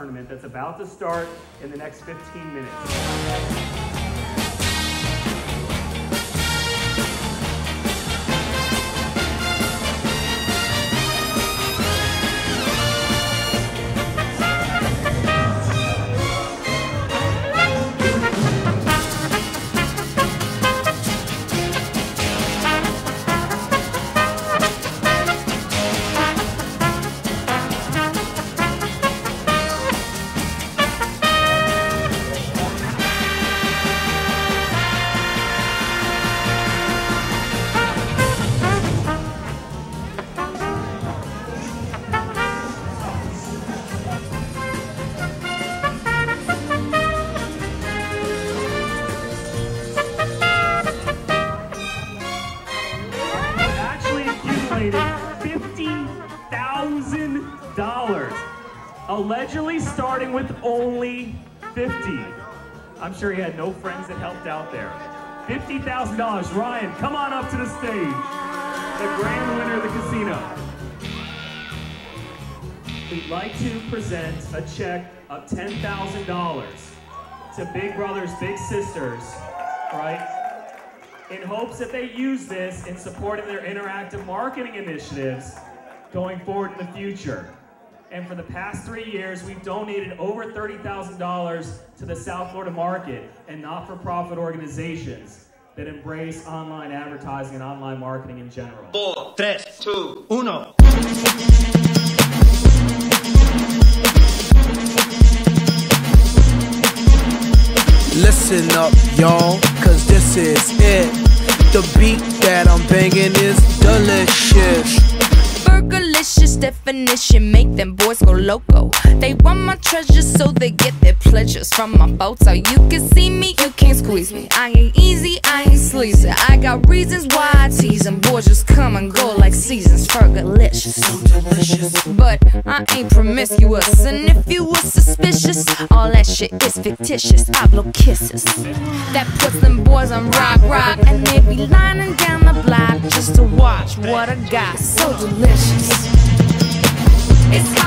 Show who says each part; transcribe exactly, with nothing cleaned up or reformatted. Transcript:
Speaker 1: tournament that's about to start in the next fifteen minutes. fifty thousand dollars, allegedly starting with only fifty. I'm sure he had no friends that helped out there. fifty thousand dollars. Ryan, come on up to the stage. The grand winner of the casino. We'd like to present a check of ten thousand dollars to Big Brothers Big Sisters, right? In hopes that they use this in supporting their interactive marketing initiatives going forward in the future. And for the past three years, we've donated over thirty thousand dollars to the South Florida market and not-for-profit organizations that embrace online advertising and online marketing in general.
Speaker 2: Four, tres, two, uno.
Speaker 3: Listen up, y'all, cause this is it. The beat that I'm banging is delicious.
Speaker 4: Burgerlicious definition, make them boys go loco. They want my treasures so they get their pleasures from my photo. You can see me, you can't squeeze me. I ain't easy, I ain't sleazy. I got reasons why I tease them. Boys just come and go like seasons. Burgerlicious, so delicious. But I ain't promiscuous, and if you were suspicious, all that shit is fictitious. I blow kisses that puts them boys on rock, rock, and they be lining down the block just to watch what I got. So delicious. It's